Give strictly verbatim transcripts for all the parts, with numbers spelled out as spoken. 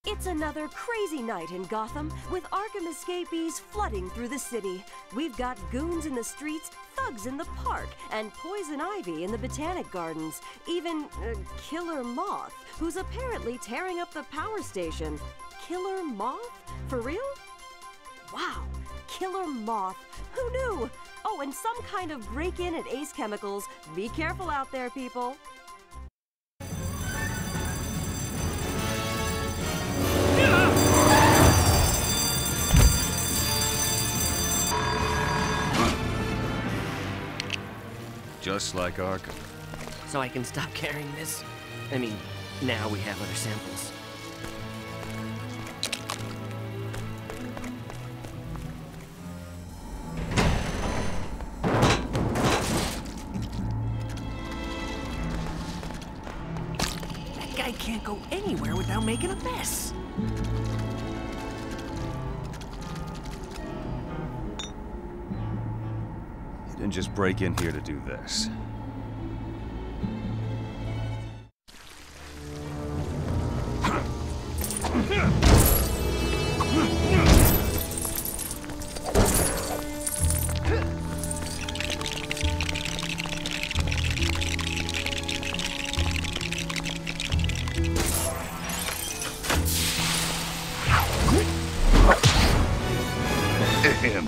It's another crazy night in Gotham, with Arkham escapees flooding through the city. We've got goons in the streets, thugs in the park, and Poison Ivy in the Botanic Gardens. Even uh, Killer Moth, who's apparently tearing up the power station. Killer Moth? For real? Wow, Killer Moth. Who knew? Oh, and some kind of break-in at Ace Chemicals. Be careful out there, people. Just like Arkham. So I can stop carrying this? I mean, now we have other samples. That guy can't go anywhere without making a mess. You didn't just break in here to do this. Him.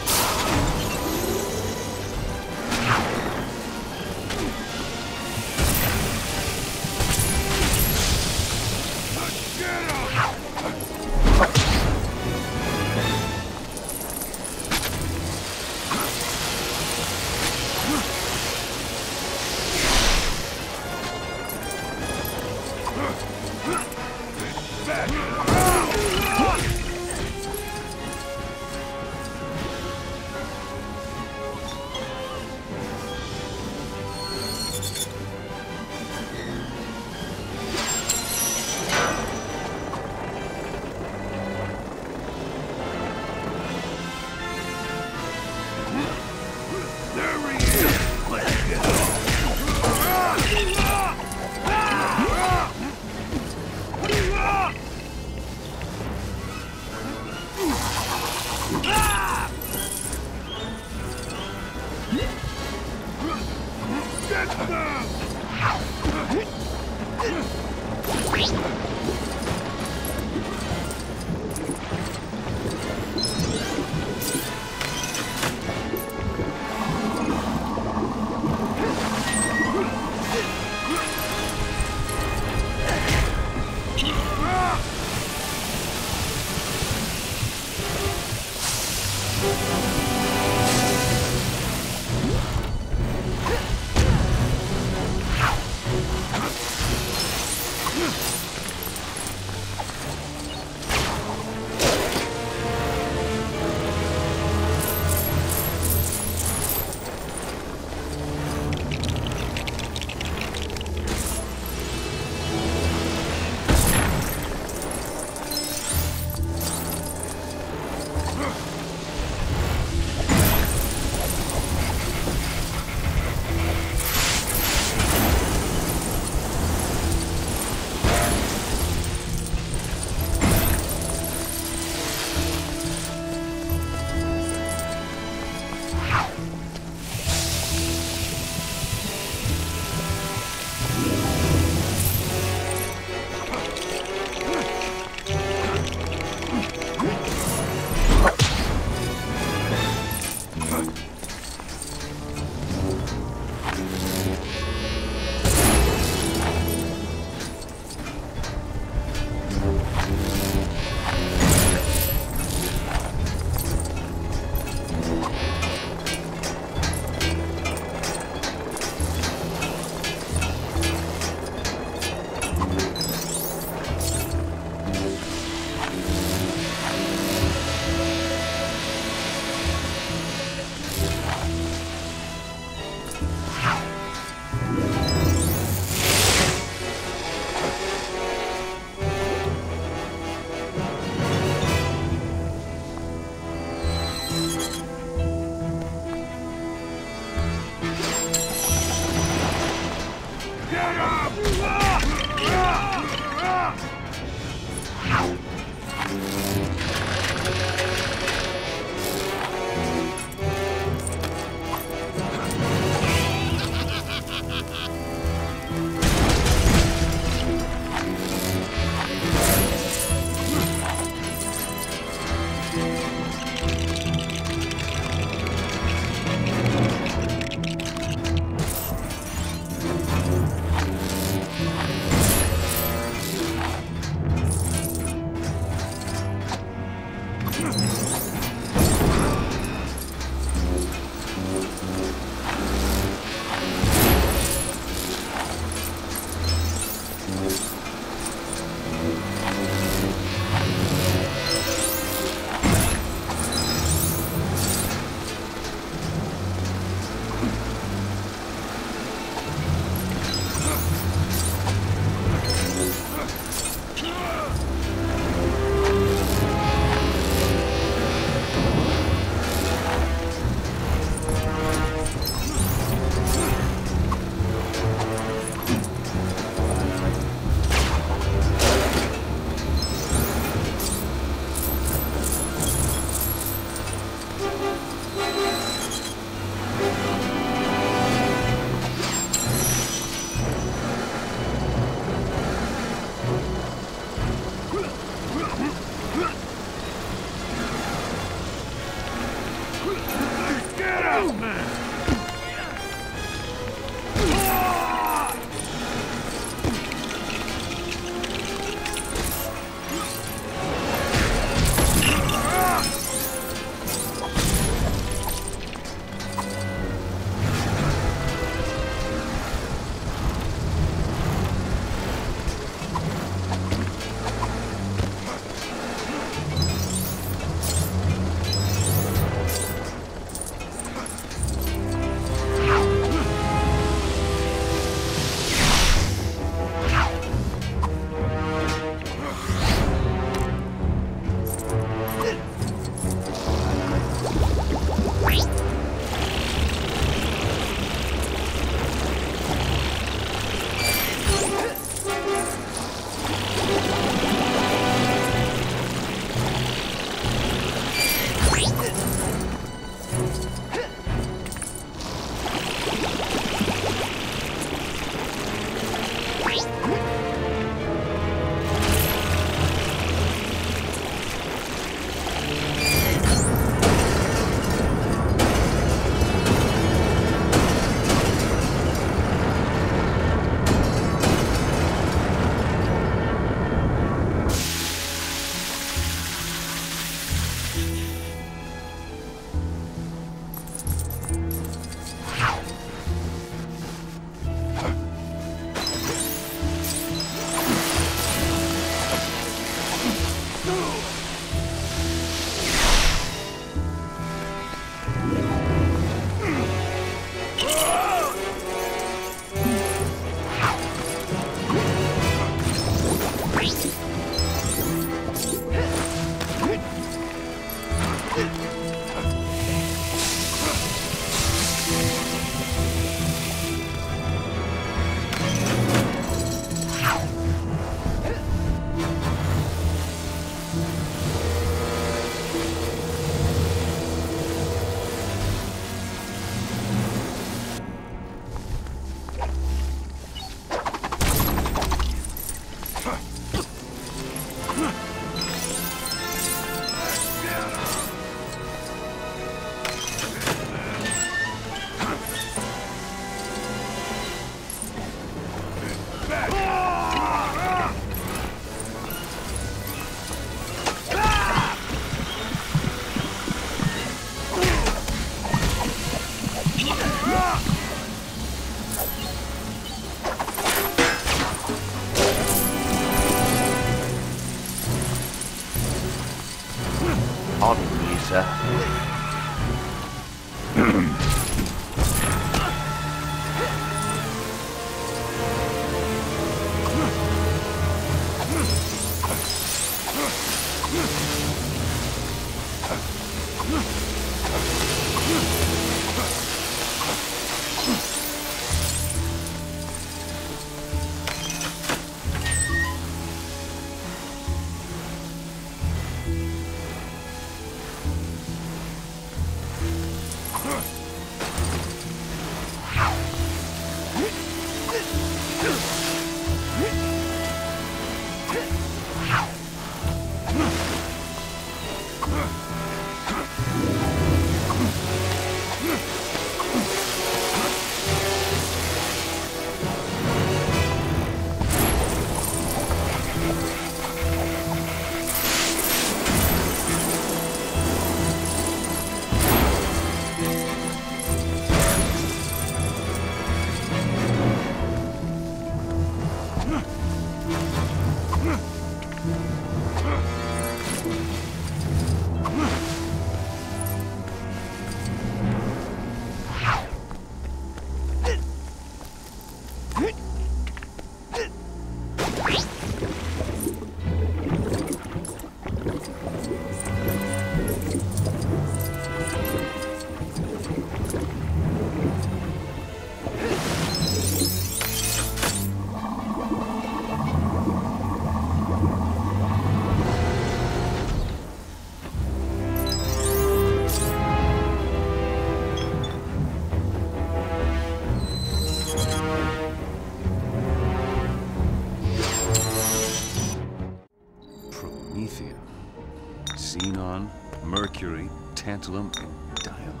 Xenon, mercury, tantalum, and dialum.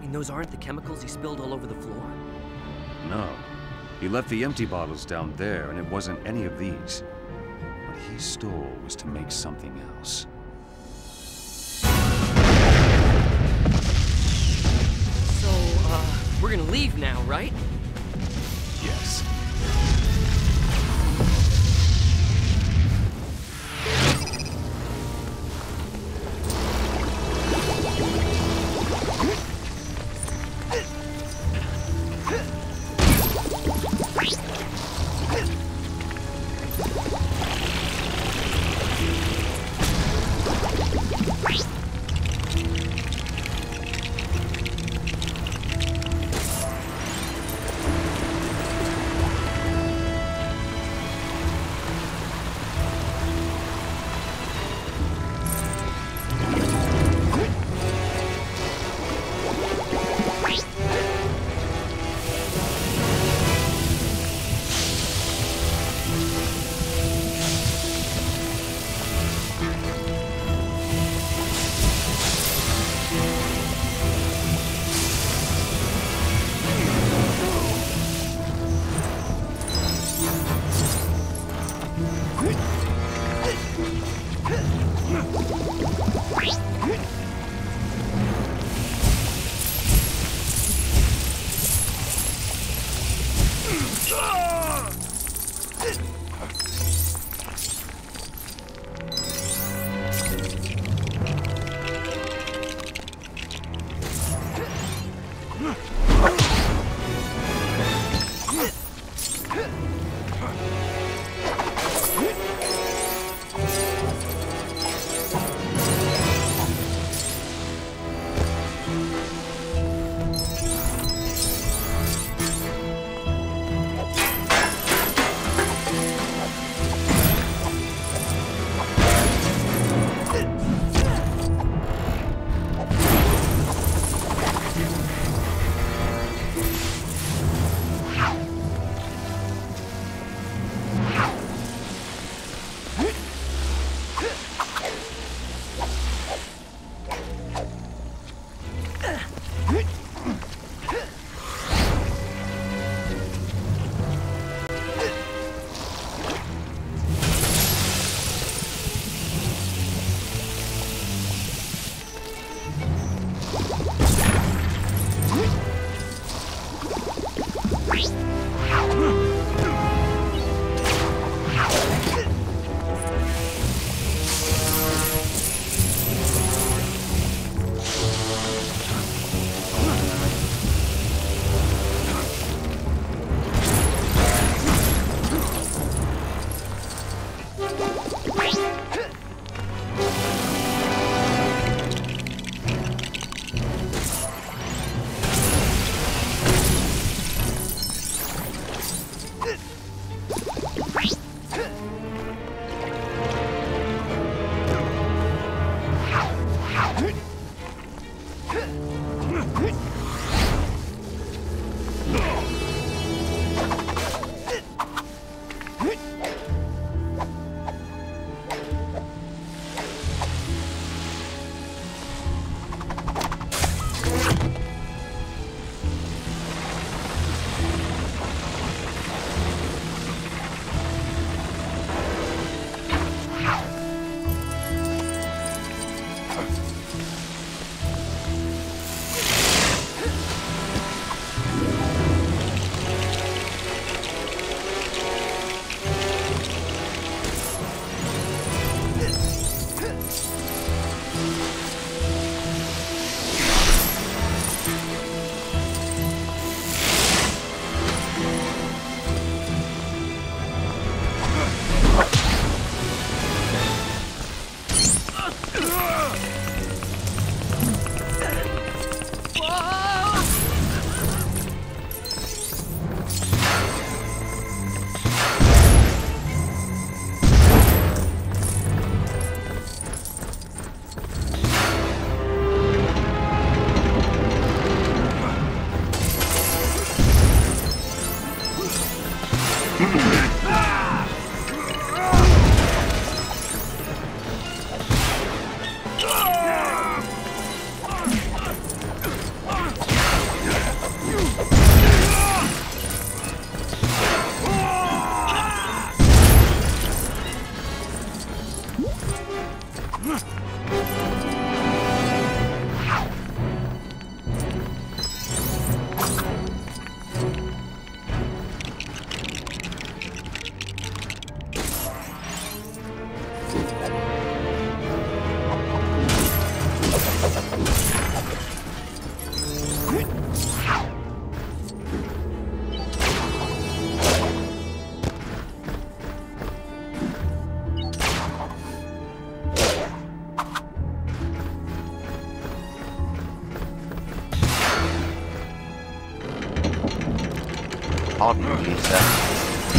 mean, those aren't the chemicals he spilled all over the floor? No. He left the empty bottles down there, and it wasn't any of these. What he stole was to make something else. So, uh, we're gonna leave now, right? Yes. Pardon me, sir.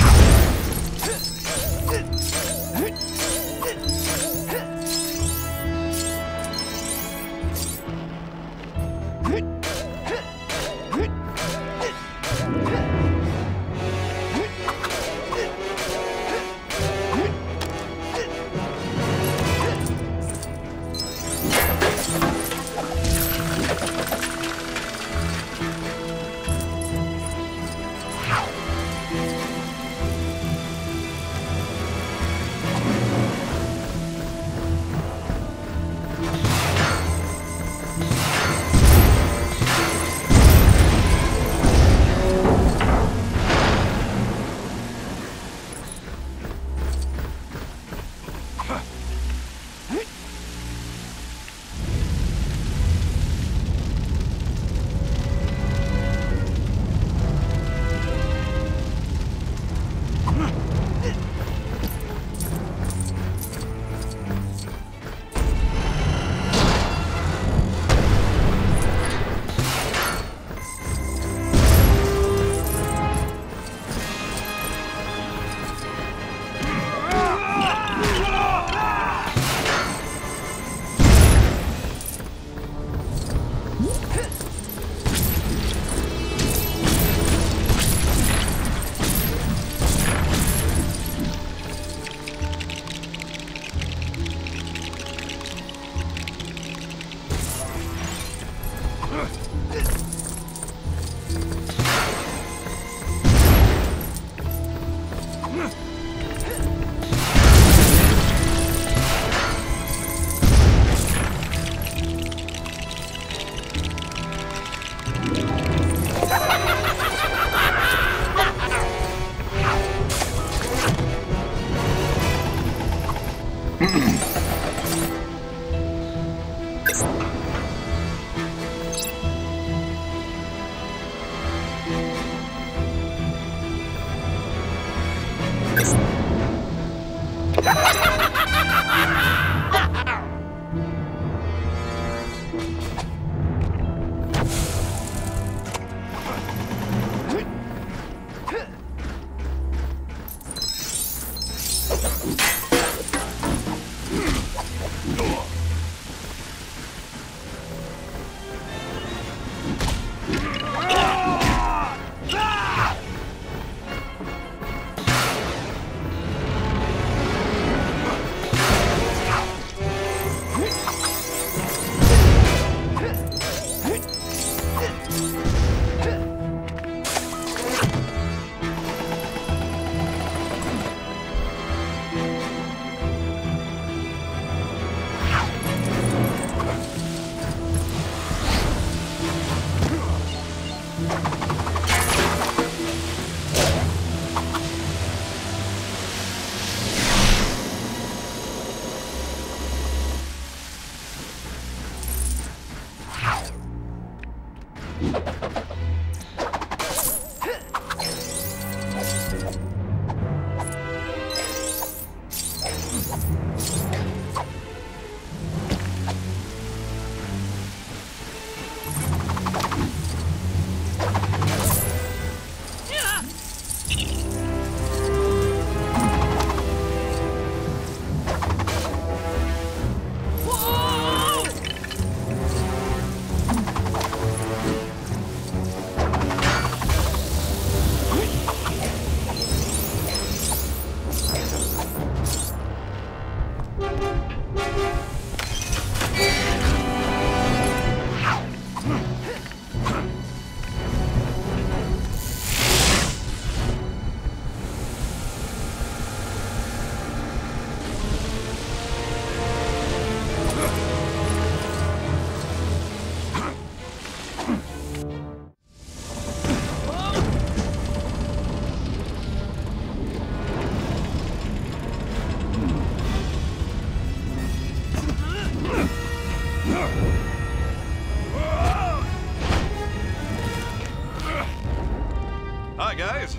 Hi, guys.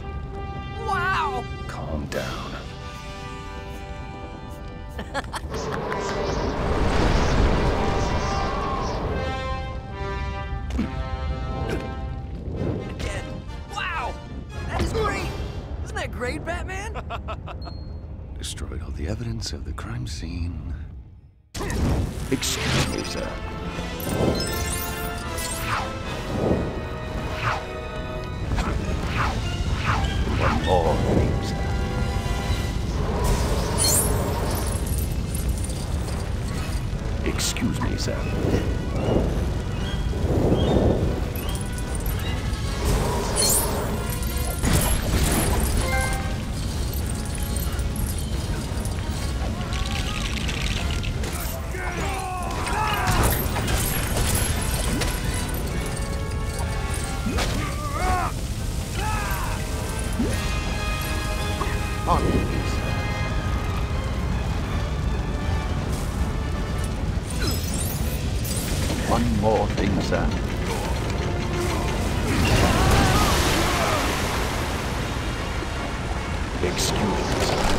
Wow! Calm down. Again. Wow! That is great, Batman? Destroyed all the evidence of the crime scene. Excuse me, sir. One more thing, sir. Excuse me, sir. Pardon me, sir. One more thing, sir. Excuse me, sir.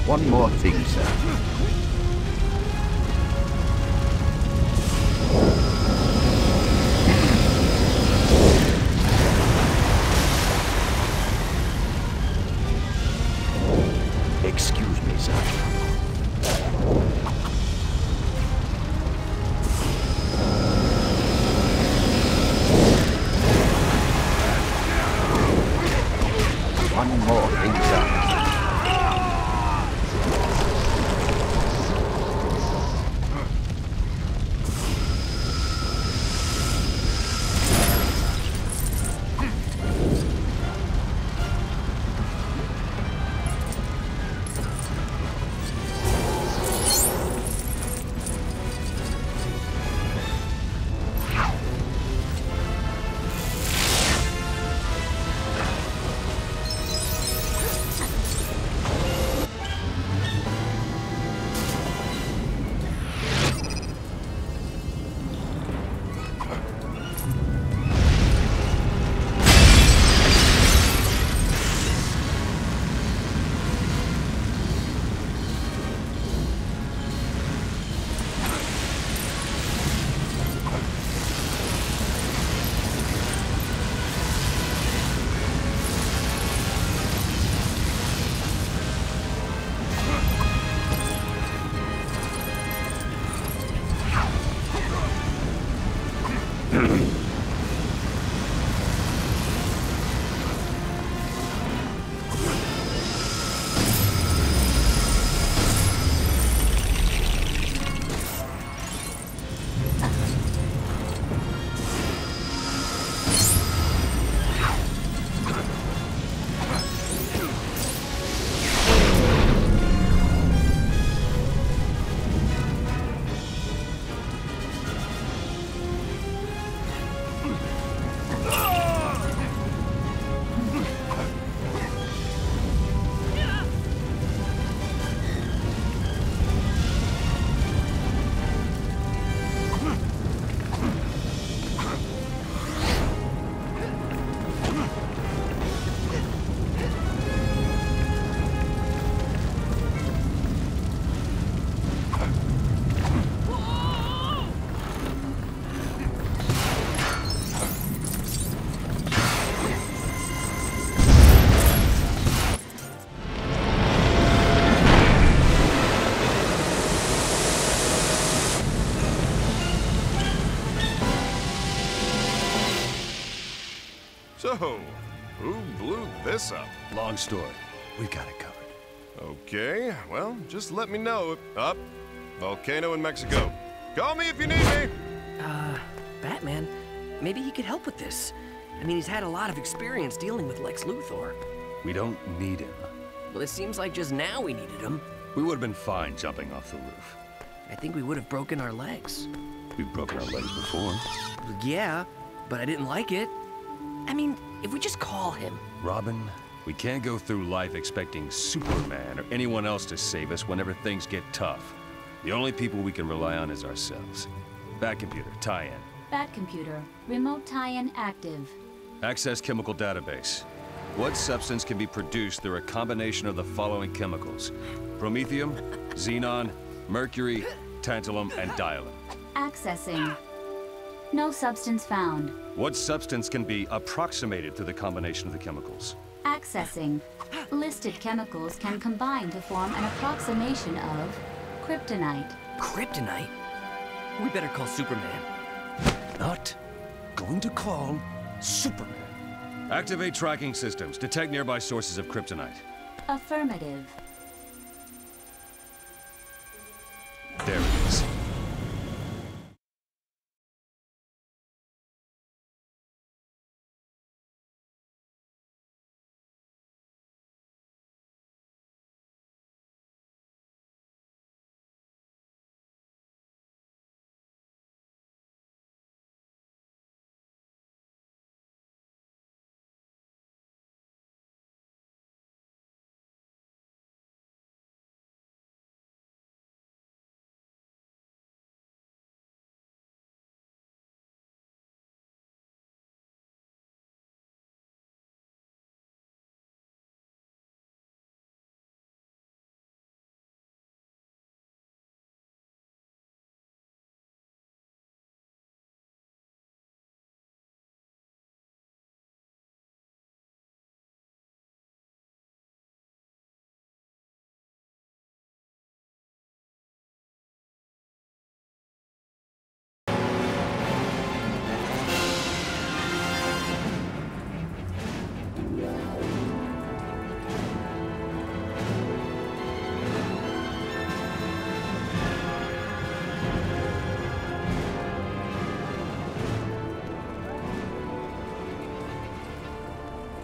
One more thing, sir. Excuse me, sir. One more thing, sir. So, who blew this up? Long story. We've got it covered. Okay, well, just let me know if... Up. Volcano in Mexico. Call me if you need me! Uh, Batman, maybe he could help with this. I mean, he's had a lot of experience dealing with Lex Luthor. We don't need him. Well, it seems like just now we needed him. We would have been fine jumping off the roof. I think we would have broken our legs. We've broken our legs before. Yeah, but I didn't like it. I mean, if we just call him. Robin, we can't go through life expecting Superman or anyone else to save us whenever things get tough. The only people we can rely on is ourselves. Batcomputer, tie-in. Batcomputer, remote tie-in active. Access chemical database. What substance can be produced through a combination of the following chemicals? Promethium, xenon, mercury, tantalum, and dialum. Accessing. No substance found. What substance can be approximated through the combination of the chemicals? Accessing. Listed chemicals can combine to form an approximation of kryptonite. Kryptonite? We better call Superman. Not going to call Superman. Activate tracking systems. Detect nearby sources of kryptonite. Affirmative.